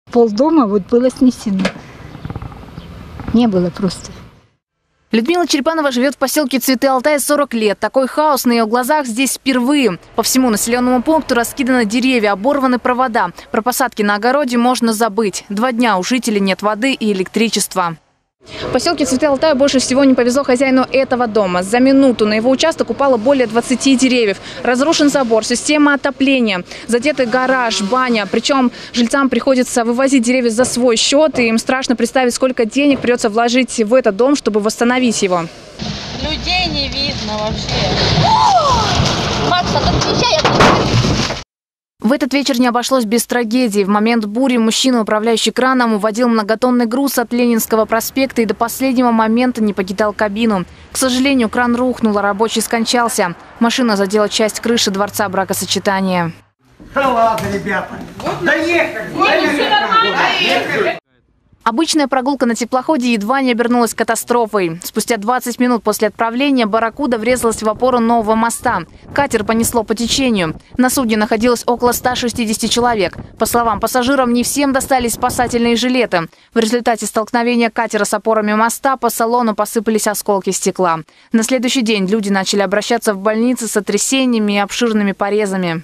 Полдома вот было снесено. Не было просто. Людмила Черепанова живет в поселке Цветы Алтая 40 лет. Такой хаос на ее глазах здесь впервые. По всему населенному пункту раскиданы деревья, оборваны провода. Про посадки на огороде можно забыть. 2 дня у жителей нет воды и электричества. В поселке Цветы Алтая больше всего не повезло хозяину этого дома. За минуту на его участок упало более 20 деревьев. Разрушен забор, система отопления, задетый гараж, баня. Причем жильцам приходится вывозить деревья за свой счет. И им страшно представить, сколько денег придется вложить в этот дом, чтобы восстановить его. Людей не видно вообще. Макс, отъезжай, В этот вечер не обошлось без трагедии. В момент бури мужчина, управляющий краном, уводил многотонный груз от Ленинского проспекта и до последнего момента не покидал кабину. К сожалению, кран рухнул, а рабочий скончался. Машина задела часть крыши дворца бракосочетания. Да ладно, ребята. Доехали. Обычная прогулка на теплоходе едва не обернулась катастрофой. Спустя 20 минут после отправления «Барракуда» врезалась в опору нового моста. Катер понесло по течению. На судне находилось около 160 человек. По словам пассажиров, не всем достались спасательные жилеты. В результате столкновения катера с опорами моста по салону посыпались осколки стекла. На следующий день люди начали обращаться в больницы с сотрясениями и обширными порезами.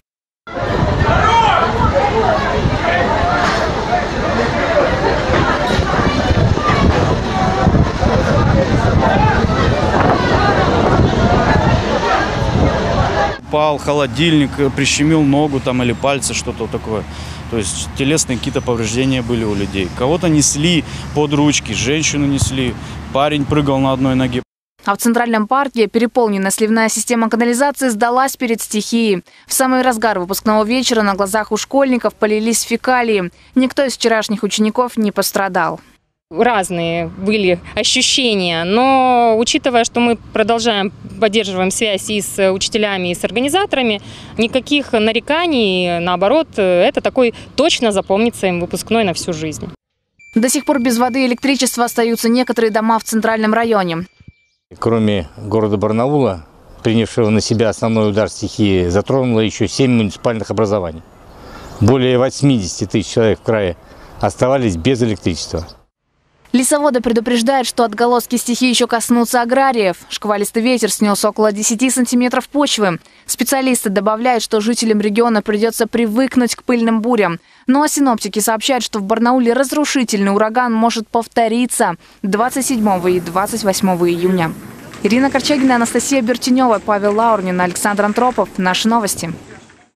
Упал холодильник, прищемил ногу там или пальцы, что-то такое. То есть телесные какие-то повреждения были у людей. Кого-то несли под ручки, женщину несли, парень прыгал на одной ноге. А в Центральном парке переполненная сливная система канализации сдалась перед стихией. В самый разгар выпускного вечера на глазах у школьников полились фекалии. Никто из вчерашних учеников не пострадал. Разные были ощущения, но учитывая, что мы поддерживаем связь и с учителями, и с организаторами, никаких нареканий, наоборот, это такой точно запомнится им выпускной на всю жизнь. До сих пор без воды и электричества остаются некоторые дома в центральном районе. Кроме города Барнаула, принявшего на себя основной удар стихии, затронуло еще 7 муниципальных образований. Более 80 тысяч человек в крае оставались без электричества. Лесоводы предупреждают, что отголоски стихии еще коснутся аграриев. Шквалистый ветер снес около 10 сантиметров почвы. Специалисты добавляют, что жителям региона придется привыкнуть к пыльным бурям. Ну а синоптики сообщают, что в Барнауле разрушительный ураган может повториться 27 и 28 июня. Ирина Корчагина, Анастасия Бертенева, Павел Лаурнин, Александр Антропов. Наши новости.